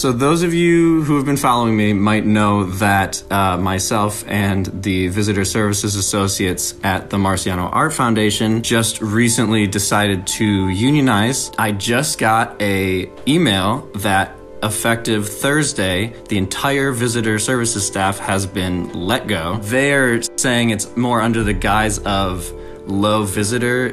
So those of you who have been following me might know that myself and the Visitor Services Associates at the Marciano Art Foundation just recently decided to unionize. I just got an email that effective Thursday, the entire visitor services staff has been let go. They're saying it's more under the guise of low visitor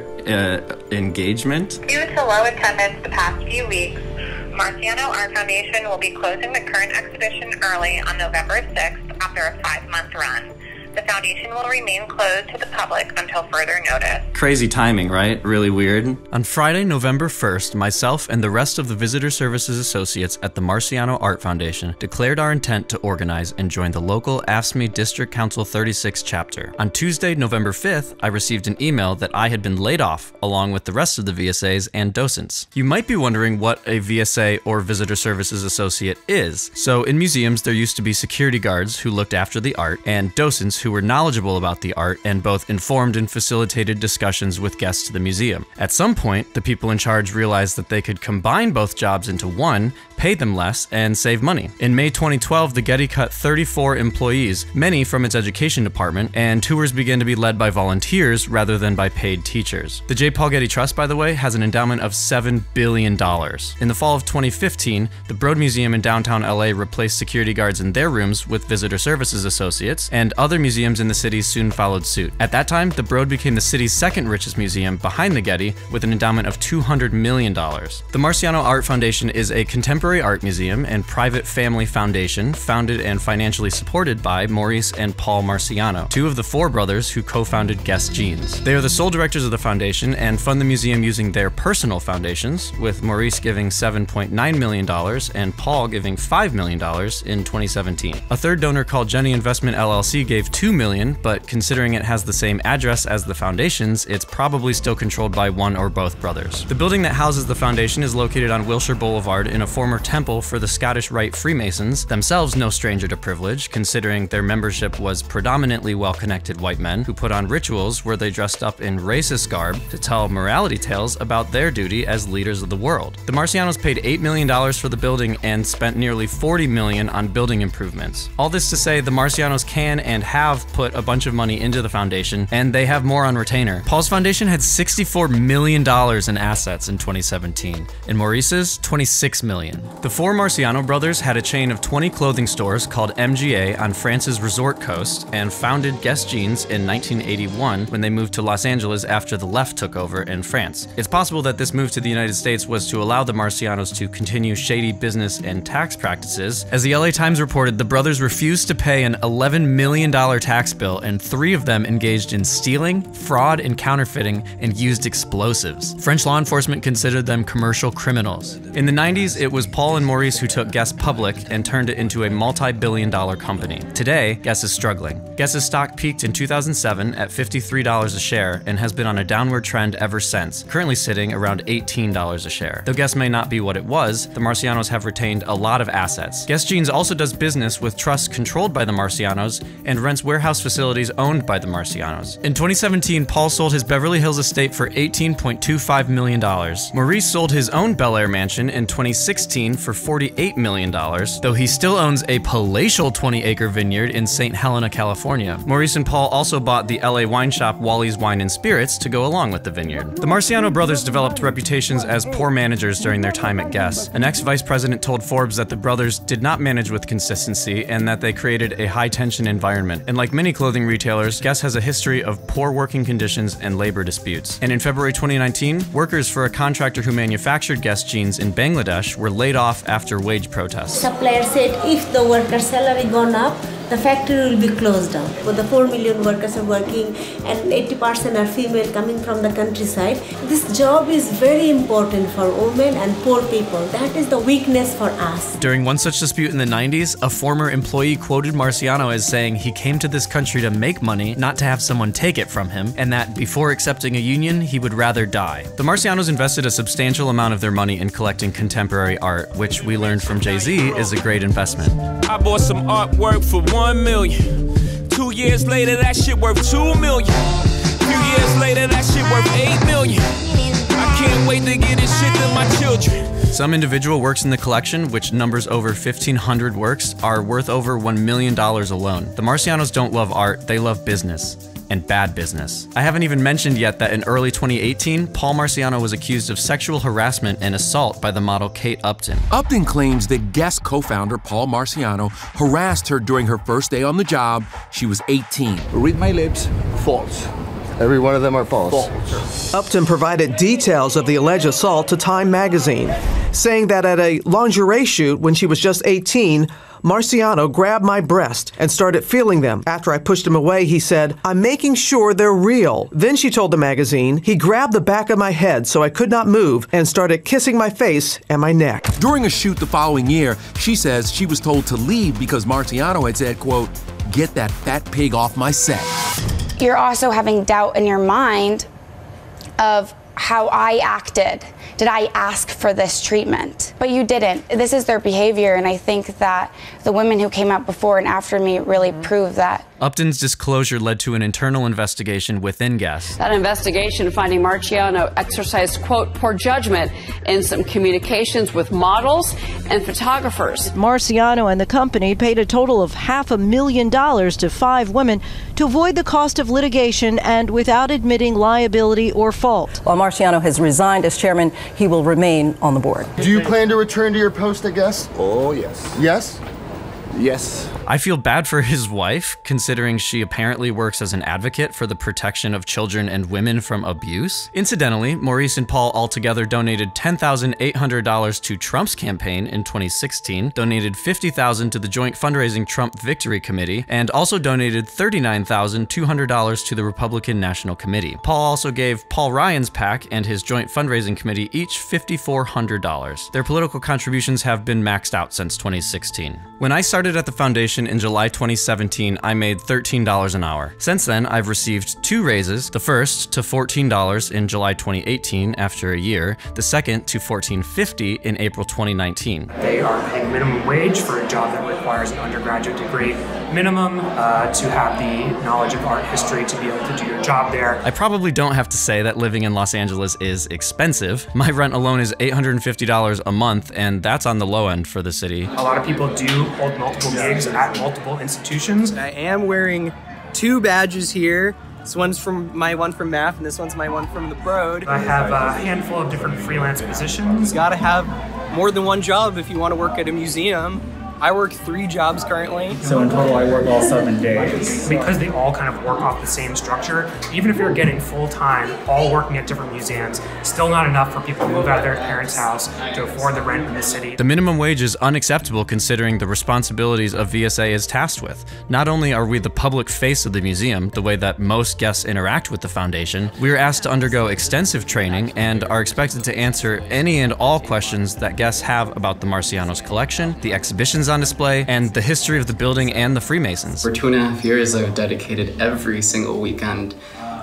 engagement. Due to low attendance the past few weeks, Marciano Art Foundation will be closing the current exhibition early on November 6th after a 5-month run. The foundation will remain closed to the public until further notice. Crazy timing, right? Really weird. On Friday, November 1st, myself and the rest of the Visitor Services Associates at the Marciano Art Foundation declared our intent to organize and join the local AFSCME District Council 36 chapter. On Tuesday, November 5th, I received an email that I had been laid off, along with the rest of the VSAs and docents. You might be wondering what a VSA or Visitor Services Associate is. So in museums, there used to be security guards who looked after the art and docents who were knowledgeable about the art and both informed and facilitated discussions with guests to the museum. At some point, the people in charge realized that they could combine both jobs into one, pay them less, and save money. In May 2012, the Getty cut 34 employees, many from its education department, and tours began to be led by volunteers rather than by paid teachers. The J. Paul Getty Trust, by the way, has an endowment of $7 billion. In the fall of 2015, the Broad Museum in downtown LA replaced security guards in their rooms with Visitor Services Associates, and other museums in the city soon followed suit. At that time, the Broad became the city's second richest museum behind the Getty with an endowment of $200 million. The Marciano Art Foundation is a contemporary art museum and private family foundation founded and financially supported by Maurice and Paul Marciano, two of the four brothers who co-founded Guess Jeans. They are the sole directors of the foundation and fund the museum using their personal foundations, with Maurice giving $7.9 million and Paul giving $5 million in 2017. A third donor called Getty Investment LLC gave $2 million, but considering it has the same address as the foundations, it's probably still controlled by one or both brothers. The building that houses the foundation is located on Wilshire Boulevard in a former temple for the Scottish Rite Freemasons, themselves no stranger to privilege, considering their membership was predominantly well-connected white men who put on rituals where they dressed up in racist garb to tell morality tales about their duty as leaders of the world. The Marcianos paid $8 million for the building and spent nearly $40 million on building improvements. All this to say, the Marcianos can and have put a bunch of money into the foundation, and they have more on retainer. Paul's foundation had $64 million in assets in 2017, and Maurice's $26 million. The four Marciano brothers had a chain of 20 clothing stores called MGA on France's resort coast and founded Guess Jeans in 1981 when they moved to Los Angeles after the left took over in France. It's possible that this move to the United States was to allow the Marcianos to continue shady business and tax practices. As the LA Times reported, the brothers refused to pay an $11 million tax bill, and 3 of them engaged in stealing, fraud, and counterfeiting, and used explosives. French law enforcement considered them commercial criminals. In the 90s, it was Paul and Maurice who took Guess public and turned it into a multi-billion-dollar company. Today, Guess is struggling. Guess's stock peaked in 2007 at $53 a share and has been on a downward trend ever since, currently sitting around $18 a share. Though Guess may not be what it was, the Marcianos have retained a lot of assets. Guess Jeans also does business with trusts controlled by the Marcianos and rents warehouse facilities owned by the Marcianos. In 2017, Paul sold his Beverly Hills estate for $18.25 million. Maurice sold his own Bel Air mansion in 2016 for $48 million, though he still owns a palatial 20-acre vineyard in St. Helena, California. Maurice and Paul also bought the LA wine shop Wally's Wine and Spirits to go along with the vineyard. The Marciano brothers developed reputations as poor managers during their time at Guess. An ex-vice president told Forbes that the brothers did not manage with consistency and that they created a high-tension environment. And like many clothing retailers, Guess has a history of poor working conditions and labor disputes. And in February 2019, workers for a contractor who manufactured Guess jeans in Bangladesh were laid off after wage protests. Supplier said if the worker's salary gone up, the factory will be closed down. But the 4 million workers are working and 80% are female coming from the countryside. This job is very important for women and poor people. That is the weakness for us. During one such dispute in the 90s, a former employee quoted Marciano as saying he came to this country to make money, not to have someone take it from him, and that before accepting a union, he would rather die. The Marcianos invested a substantial amount of their money in collecting contemporary art, which we learned from Jay-Z is a great investment. I bought some artwork for $1 million. 2 years later, that shit worth $2 million. Few years later, that shit worth $8 million. I can't wait to get this shit to my children. Some individual works in the collection, which numbers over 1,500 works, are worth over $1 million alone. The Marcianos don't love art, they love business. And bad business. I haven't even mentioned yet that in early 2018, Paul Marciano was accused of sexual harassment and assault by the model Kate Upton. Upton claims that Guess co-founder Paul Marciano harassed her during her first day on the job. She was 18. Read my lips, false. Every one of them are false. Upton provided details of the alleged assault to Time magazine, saying that at a lingerie shoot when she was just 18, Marciano grabbed my breast and started feeling them. After I pushed him away, he said, "I'm making sure they're real." Then she told the magazine, he grabbed the back of my head so I could not move and started kissing my face and my neck. During a shoot the following year, she says she was told to leave because Marciano had said, quote, "Get that fat pig off my set." You're also having doubt in your mind of how I acted. Did I ask for this treatment? But you didn't. This is their behavior, and I think that the women who came out before and after me really proved that. Upton's disclosure led to an internal investigation within Guess. That investigation finding Marciano exercised, quote, poor judgment in some communications with models and photographers. Marciano and the company paid a total of $500,000 to 5 women to avoid the cost of litigation and without admitting liability or fault. While Marciano has resigned as chairman, he will remain on the board. Do you plan to return to your post, I guess? Oh, yes. Yes? Yes. I feel bad for his wife, considering she apparently works as an advocate for the protection of children and women from abuse. Incidentally, Maurice and Paul altogether donated $10,800 to Trump's campaign in 2016, donated $50,000 to the joint fundraising Trump Victory Committee, and also donated $39,200 to the Republican National Committee. Paul also gave Paul Ryan's PAC and his joint fundraising committee each $5,400. Their political contributions have been maxed out since 2016. When I started at the foundation in July 2017, I made $13 an hour. Since then, I've received 2 raises, the first to $14 in July 2018 after a year, the second to $14.50 in April 2019. They are paying minimum wage for a job that requires an undergraduate degree minimum to have the knowledge of art history to be able to do your job there. I probably don't have to say that living in Los Angeles is expensive. My rent alone is $850 a month, and that's on the low end for the city. A lot of people do hold multiple gigs at multiple institutions. I am wearing 2 badges here. This one's from my one from MAF, and this one's my one from the Broad. I have a handful of different freelance positions. You gotta have more than one job if you want to work at a museum. I work 3 jobs currently. So in total I work all 7 days. Because they all kind of work off the same structure, even if you're getting full-time, all working at different museums, still not enough for people to move out of their parents' house to afford the rent in the city. The minimum wage is unacceptable considering the responsibilities a VSA is tasked with. Not only are we the public face of the museum, the way that most guests interact with the foundation, we are asked to undergo extensive training and are expected to answer any and all questions that guests have about the Marciano's collection, the exhibitions on display, and the history of the building and the Freemasons. For 2.5 years, I've dedicated every single weekend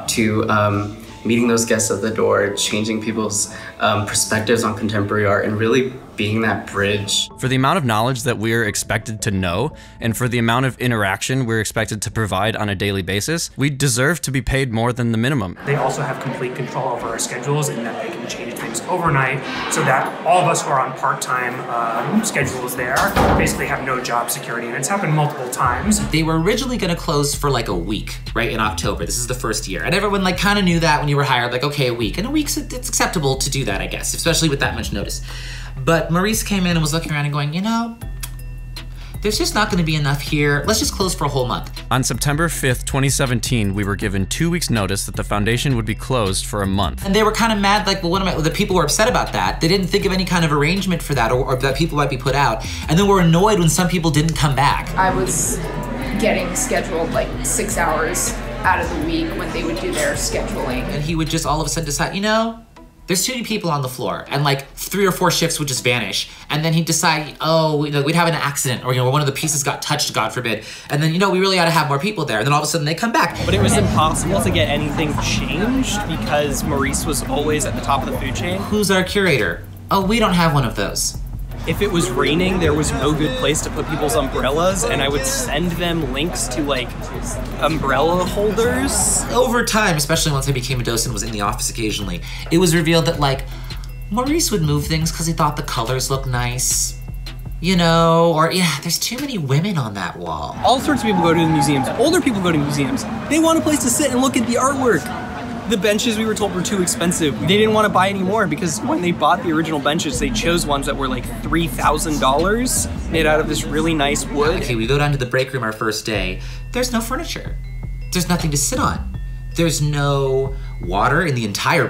to meeting those guests at the door, changing people's perspectives on contemporary art, and really being that bridge. For the amount of knowledge that we're expected to know, and for the amount of interaction we're expected to provide on a daily basis, we deserve to be paid more than the minimum. They also have complete control over our schedules in that they can change things overnight, so that all of us who are on part-time schedules there basically have no job security, and it's happened multiple times. They were originally gonna close for like a week, right, in October. This is the first year. And everyone like kind of knew that when you were hired, like, okay, a week. And a week's, it's acceptable to do that, I guess, especially with that much notice. But Maurice came in and was looking around and going, you know, there's just not gonna be enough here. Let's just close for a whole month. On September 5th, 2017, we were given 2 weeks notice that the foundation would be closed for a month. And they were kind of mad, like, well, what am I, the people were upset about that. They didn't think of any kind of arrangement for that, or that people might be put out. And then were annoyed when some people didn't come back. I was getting scheduled like 6 hours out of the week when they would do their scheduling. And he would just all of a sudden decide, you know, there's too many people on the floor, and like 3 or 4 shifts would just vanish. And then he'd decide, oh, you know, we'd have an accident, or, you know, one of the pieces got touched, God forbid. And then, you know, we really ought to have more people there. And then all of a sudden they come back. But it was impossible to get anything changed because Maurice was always at the top of the food chain. Who's our curator? Oh, we don't have one of those. If it was raining, there was no good place to put people's umbrellas, and I would send them links to like umbrella holders. Over time, especially once I became a docent, was in the office occasionally, it was revealed that like Maurice would move things because he thought the colors looked nice. You know, or yeah, there's too many women on that wall. All sorts of people go to the museums. Older people go to museums. They want a place to sit and look at the artwork. The benches we were told were too expensive. They didn't want to buy any more because when they bought the original benches, they chose ones that were like $3,000 made out of this really nice wood. Okay, we go down to the break room our first day. There's no furniture. There's nothing to sit on. There's no water in the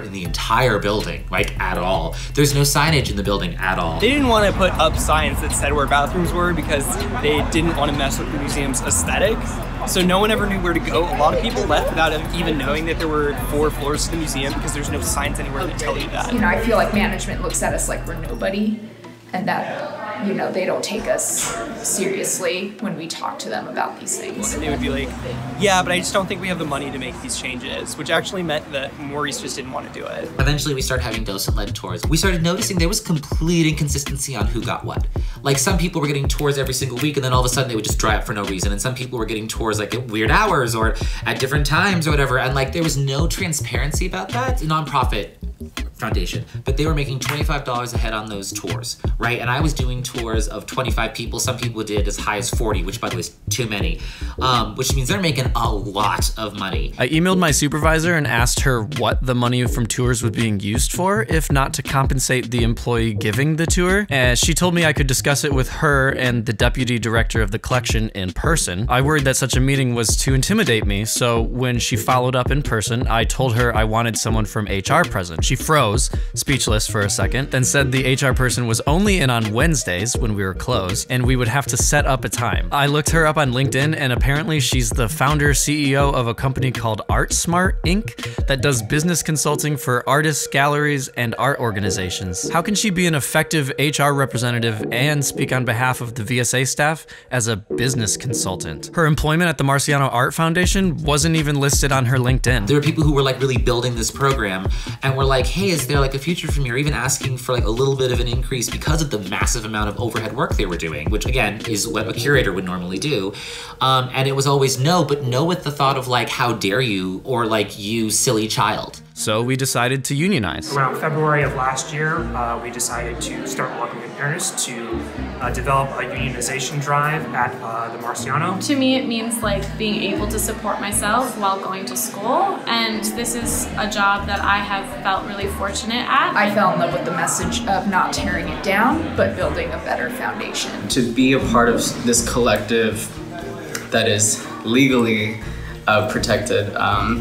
entire building, like at all. There's no signage in the building at all. They didn't want to put up signs that said where bathrooms were because they didn't want to mess with the museum's aesthetic. So no one ever knew where to go. A lot of people left without even knowing that there were 4 floors to the museum because there's no signs anywhere that tell you that. You know, I feel like management looks at us like we're nobody, and that, you know, they don't take us seriously when we talk to them about these things. And they would be like, yeah, but I just don't think we have the money to make these changes, which actually meant that Maurice just didn't want to do it. Eventually we started having docent-led tours. We started noticing there was complete inconsistency on who got what. Like some people were getting tours every single week and then all of a sudden they would just dry up for no reason. And some people were getting tours like at weird hours or at different times or whatever. And like there was no transparency about that. It's a nonprofit foundation, but they were making $25 a head on those tours, right? And I was doing tours of 25 people. Some people did as high as 40, which by the way is too many, which means they're making a lot of money. I emailed my supervisor and asked her what the money from tours was being used for, if not to compensate the employee giving the tour. And she told me I could discuss it with her and the deputy director of the collection in person. I worried that such a meeting was to intimidate me, so when she followed up in person, I told her I wanted someone from HR present. She froze, speechless for a second, then said the HR person was only in on Wednesdays when we were closed, and we would have to set up a time. I looked her up on LinkedIn, and apparently she's the founder CEO of a company called Art Smart Inc. that does business consulting for artists, galleries, and art organizations. How can she be an effective HR representative and speak on behalf of the VSA staff as a business consultant? Her employment at the Marciano Art Foundation wasn't even listed on her LinkedIn. There were people who were like really building this program and were like, hey, is there like a future for me, or even asking for like a little bit of an increase because of the massive amount of overhead work they were doing, which again is what a curator would normally do. And it was always no, but no with the thought of like, how dare you, or like, you silly child. So we decided to unionize. Around February of last year, we decided to start working in earnest to develop a unionization drive at the Marciano. To me, it means like being able to support myself while going to school, and this is a job that I have felt really fortunate at. I fell in love with the message of not tearing it down, but building a better foundation. To be a part of this collective that is legally protected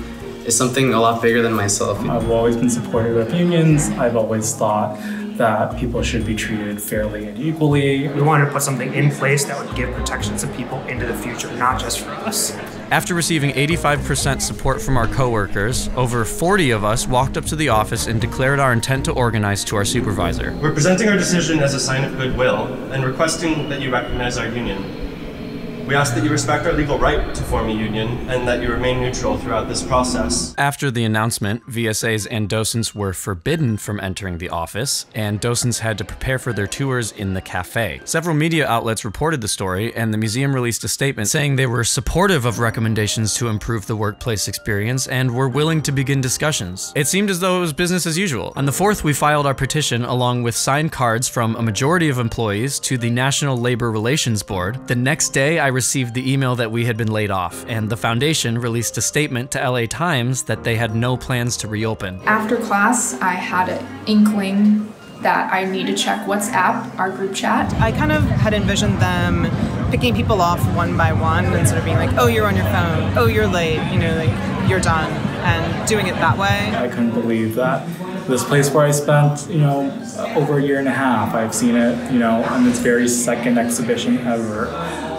is something a lot bigger than myself. I've always been supportive of unions. I've always thought that people should be treated fairly and equally. We wanted to put something in place that would give protections to people into the future, not just for us. After receiving 85% support from our coworkers, over 40 of us walked up to the office and declared our intent to organize to our supervisor. We're presenting our decision as a sign of goodwill and requesting that you recognize our union. We ask that you respect our legal right to form a union and that you remain neutral throughout this process. After the announcement, VSAs and docents were forbidden from entering the office, and docents had to prepare for their tours in the cafe. Several media outlets reported the story, and the museum released a statement saying they were supportive of recommendations to improve the workplace experience and were willing to begin discussions. It seemed as though it was business as usual. On the 4th, we filed our petition along with signed cards from a majority of employees to the National Labor Relations Board. The next day, I received the email that we had been laid off, and the foundation released a statement to LA Times that they had no plans to reopen. After class, I had an inkling that I need to check WhatsApp, our group chat. I kind of had envisioned them picking people off one by one and sort of being like, oh, you're on your phone, oh, you're late, you know, like, you're done, and doing it that way. I couldn't believe that this place where I spent, you know, over a year and a half, I've seen it, you know, on its very second exhibition ever,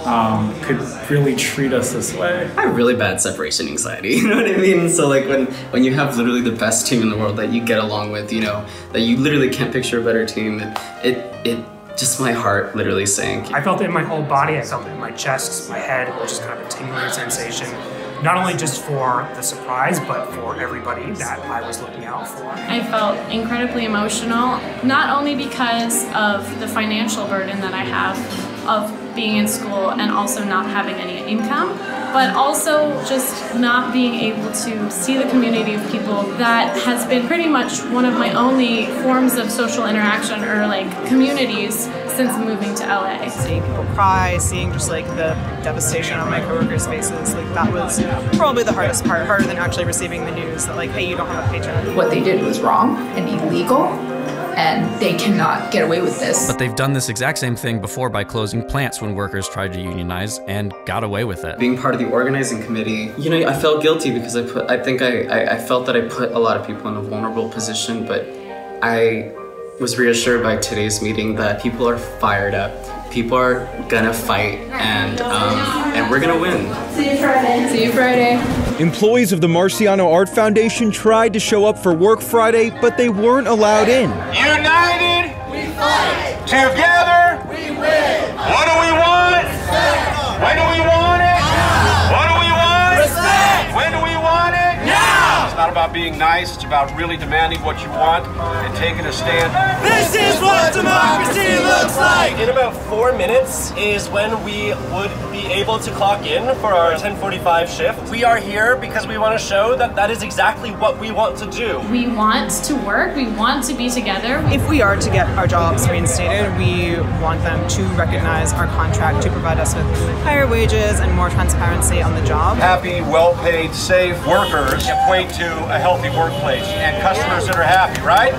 could really treat us this way. I have really bad separation anxiety, you know what I mean? So like when you have literally the best team in the world that you get along with, you know, that you literally can't picture a better team, it just my heart literally sank. I felt it in my whole body, I felt it in my chest, my head, which is kind of a tingling sensation. Not only just for the surprise, but for everybody that I was looking out for. I felt incredibly emotional, not only because of the financial burden that I have of being in school and also not having any income, but also just not being able to see the community of people that has been pretty much one of my only forms of social interaction or like communities since moving to LA. Seeing people cry, seeing just like the devastation on my coworkers' faces, like that was probably the hardest part, harder than actually receiving the news that like, hey, you don't have a paycheck. What they did was wrong and illegal, and they cannot get away with this. But they've done this exact same thing before by closing plants when workers tried to unionize and got away with it. Being part of the organizing committee, you know, I felt guilty because I felt that I put a lot of people in a vulnerable position, but I was reassured by today's meeting that people are fired up. People are gonna fight, and we're gonna win. See you Friday. See you Friday. Employees of the Marciano Art Foundation tried to show up for work Friday, but they weren't allowed in. United, we fight. Together, we win. What do we want? Respect. When do we want it? Now. What do we want? Respect. When do we want it? Now. It's not about being nice, it's about really demanding what you want and taking a stand. This is what democracy looks like! In about 4 minutes is when we would be able to clock in for our 10:45 shift. We are here because we want to show that that is exactly what we want to do. We want to work, we want to be together. If we are to get our jobs reinstated, we want them to recognize our contract to provide us with higher wages and more transparency on the job. Happy, well-paid, safe workers equate to a healthy workplace and customers that are happy, right?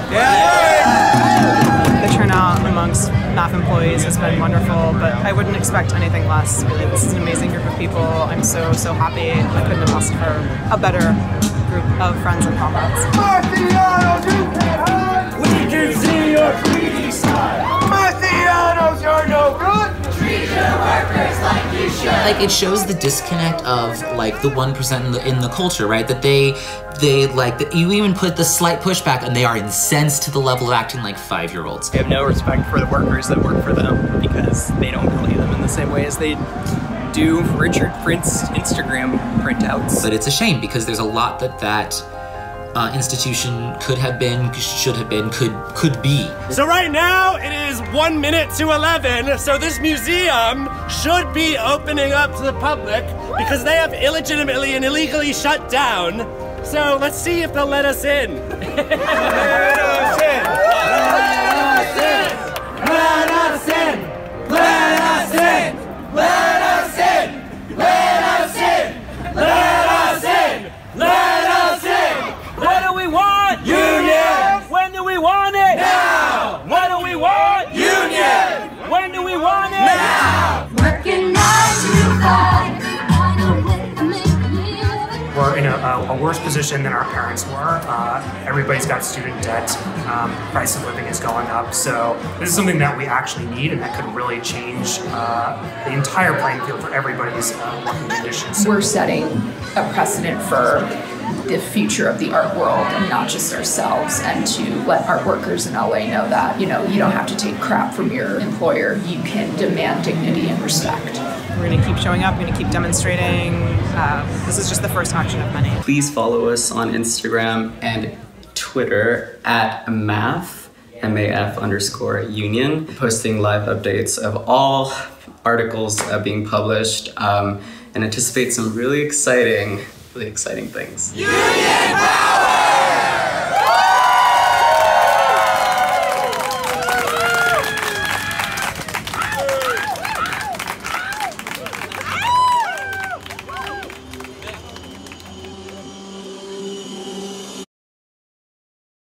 The turnout amongst MAF employees has been wonderful, but I wouldn't expect anything less. Really, this is an amazing group of people. I'm so happy. I couldn't have asked for a better group of friends and comrades. Marcianos, you can hide! We can see your greedy side! Marcianos, you're no good! Treat your workers like you should! Like, it shows the disconnect of, like, the 1% in the culture, right? That they like, that you even put the slight pushback and they are incensed to the level of acting like 5-year-olds. They have no respect for the workers that work for them because they don't value them in the same way as they do Richard Print's Instagram printouts. But it's a shame because there's a lot that institution could have been, should have been, could be. So right now it is 1 minute to 11, so this museum should be opening up to the public because they have illegitimately and illegally shut down. So let's see if they'll let us in. Let us in! Let us in! Let us in! Let us in! Let us in! Let us in! Let us in! Let us in! What do we want? Union! When do we want it? Now! What do we want? Union! When do we want it? Now! Working 9 to 5. We're in a worse position than our parents were. Everybody's got student debt. Price of living is going up. So this is something that we actually need and that could really change the entire playing field for everybody's working conditions. We're setting a precedent for the future of the art world and not just ourselves, and to let art workers in LA know that, you know, you don't have to take crap from your employer. You can demand dignity and respect. We're going to keep showing up, we're going to keep demonstrating. This is just the first action of many. Please follow us on Instagram and Twitter at MAF_union, posting live updates of all articles being published, and anticipate some really exciting things. Union power!